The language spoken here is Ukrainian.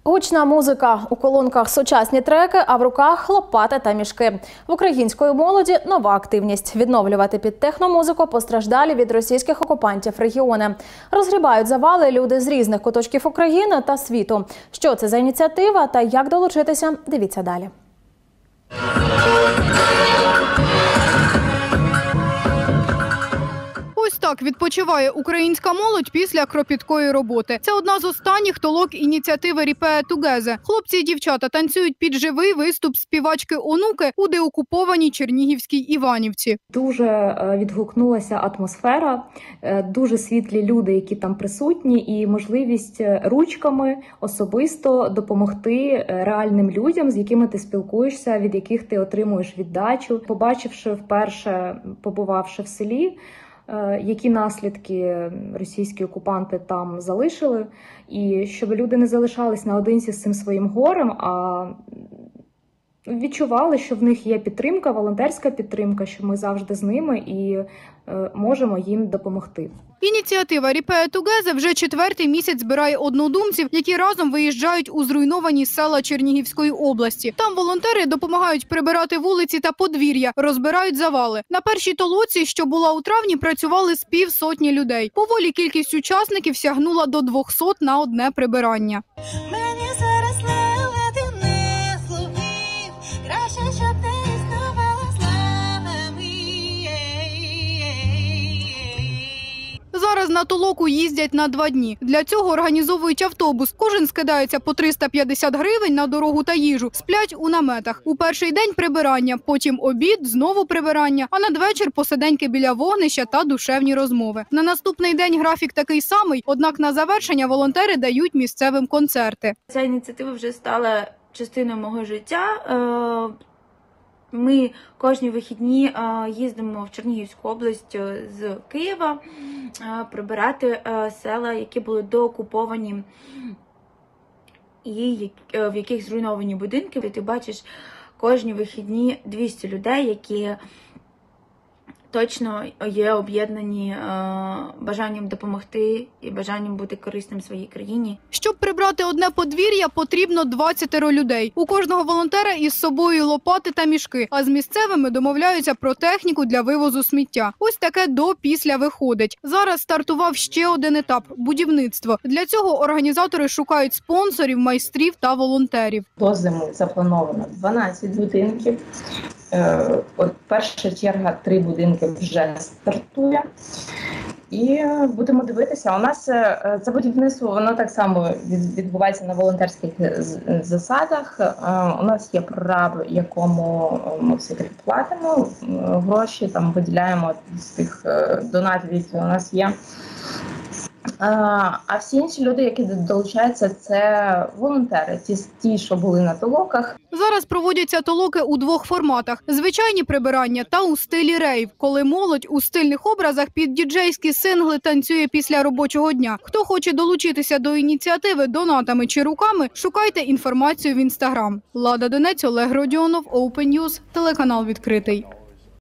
Гучна музика, у колонках сучасні треки, а в руках лопати та мішки. В української молоді нова активність – відновлювати під техномузику постраждалі від російських окупантів регіони. Розгрібають завали люди з різних куточків України та світу. Що це за ініціатива та як долучитися – дивіться далі. Ось так відпочиває українська молодь після кропіткої роботи. Це одна з останніх толок ініціативи «Repair Together». Хлопці і дівчата танцюють під живий виступ співачки Онуки у деокупованій Чернігівській Іванівці. Дуже відгукнулася атмосфера, дуже світлі люди, які там присутні, і можливість ручками особисто допомогти реальним людям, з якими ти спілкуєшся, від яких ти отримуєш віддачу. Побачивши вперше, побувавши в селі, які наслідки російські окупанти там залишили, і щоб люди не залишались наодинці з цим своїм горем, а відчували, що в них є підтримка, волонтерська підтримка, що ми завжди з ними і можемо їм допомогти. Ініціатива «Repair Together» вже 4-й місяць збирає однодумців, які разом виїжджають у зруйновані села Чернігівської області. Там волонтери допомагають прибирати вулиці та подвір'я, розбирають завали. На першій толоці, що була у травні, працювали з півсотні людей. Поволі кількість учасників сягнула до 200 на одне прибирання. Зараз на толоку їздять на 2 дні. Для цього організовують автобус. Кожен скидається по 350 гривень на дорогу та їжу. Сплять у наметах. У перший день прибирання, потім обід, знову прибирання, а надвечір посиденьки біля вогнища та душевні розмови. На наступний день графік такий самий, однак на завершення волонтери дають місцевим концерти. Ця ініціатива вже стала частиною мого життя. Ми кожні вихідні їздимо в Чернігівську область з Києва прибирати села, які були доокуповані і в яких зруйновані будинки. Ти бачиш кожні вихідні 200 людей, які точно є об'єднані бажанням допомогти і бажанням бути корисним своїй країні. Щоб прибрати одне подвір'я, потрібно 20 людей. У кожного волонтера із собою лопати та мішки, а з місцевими домовляються про техніку для вивозу сміття. Ось таке до-після виходить. Зараз стартував ще один етап – будівництво. Для цього організатори шукають спонсорів, майстрів та волонтерів. До зими заплановано 12 будинків. От перша черга 3 будинки вже стартує. І будемо дивитися. У нас це будівництво, воно так само відбувається на волонтерських засадах. У нас є прораб, якому ми все-таки платимо гроші, там виділяємо з тих донатів, які у нас є. А всі інші люди, які долучаються, це волонтери, ті, що були на толоках. Зараз проводяться толоки у 2 форматах – звичайні прибирання та у стилі рейв, коли молодь у стильних образах під діджейські сингли танцює після робочого дня. Хто хоче долучитися до ініціативи донатами чи руками, шукайте інформацію в Інстаграм. Лада Донець, Олег Родіонов, Open News, телеканал «Відкритий».